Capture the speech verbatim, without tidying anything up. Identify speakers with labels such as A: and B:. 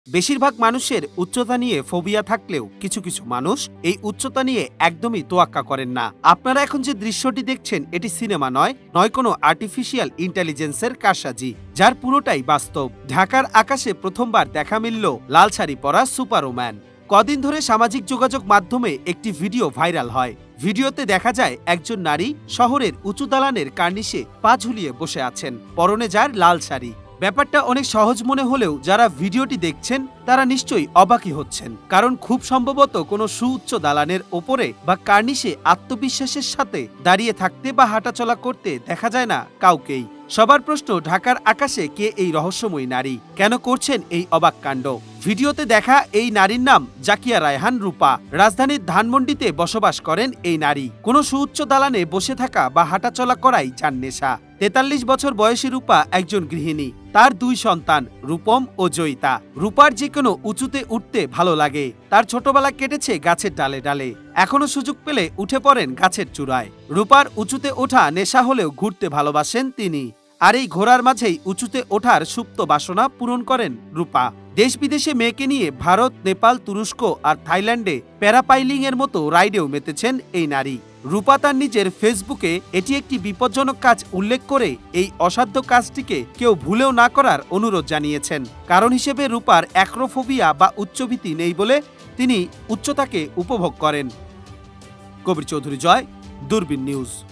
A: বেশিরভাগ মানুষের উচ্চতা নিয়ে ফোবিয়া থাকলেও কিছু কিছু মানুষ এই উচ্চতা নিয়ে একদমই তোয়াক্কা করেন না। আপনারা এখন যে দৃশ্যটি দেখছেন এটি সিনেমা নয়, নয় কোনো আর্টিফিশিয়াল ইন্টেলিজেন্সের কারসাজি, যার পুরোটাই বাস্তব। ঢাকার আকাশে প্রথমবার দেখা মিলল লাল শাড়ি পরা সুপারম্যান। কদিন ধরে সামাজিক যোগাযোগ মাধ্যমে একটি ভিডিও ভাইরাল হয়। ভিডিওতে দেখা যায় একজন নারী শহরের উঁচু দালানের কার্নিশে পা ঝুলিয়ে বসে আছেন, পরনে যার লাল শাড়ি। ব্যাপারটা অনেক সহজ মনে হলেও যারা ভিডিওটি দেখছেন তারা নিশ্চয়ই অবাকই হচ্ছেন, কারণ খুব সম্ভবত কোনো সুউচ্চ দালানের ওপরে বা কার্নিশে আত্মবিশ্বাসের সাথে দাঁড়িয়ে থাকতে বা হাঁটাচলা করতে দেখা যায় না কাউকেই। সবার প্রশ্ন, ঢাকার আকাশে কে এই রহস্যময়ী নারী, কেন করছেন এই অবাক কাণ্ড? ভিডিওতে দেখা এই নারীর নাম জাকিয়া রায়হান রূপা। রাজধানীর ধানমন্ডিতে বসবাস করেন এই নারী। কোনো সুউচ্চ দালানে বসে থাকা বা হাঁটাচলা করাই যার নেশা। তেতাল্লিশ বছর বয়সী রূপা একজন গৃহিণী। তার দুই সন্তান রূপম ও জয়িতা। রূপার যে কোনো উঁচুতে উঠতে ভালো লাগে। তার ছোটবেলা কেটেছে গাছের ডালে ডালে, এখনো সুযোগ পেলে উঠে পড়েন গাছের চূড়ায়। রূপার উঁচুতে ওঠা নেশা হলেও ঘুরতে ভালোবাসেন তিনি। আর এই ঘোরার মাঝেই উঁচুতে ওঠার সুপ্ত বাসনা পূরণ করেন রূপা। দেশ বিদেশে মেয়েকে নিয়ে ভারত, নেপাল, তুরস্ক আর থাইল্যান্ডে প্যারাপাইলিং এর মতো রাইডেও মেতেছেন এই নারী। রূপা তার নিজের ফেসবুকে এটি একটি বিপজ্জনক কাজ উল্লেখ করে এই অসাধ্য কাজটিকে কেউ ভুলেও না করার অনুরোধ জানিয়েছেন। কারণ হিসেবে রূপার অ্যাক্রোফোবিয়া বা উচ্চভীতি নেই বলে তিনি উচ্চতাকে উপভোগ করেন। কবির চৌধুরী জয়, দূরবীন নিউজ।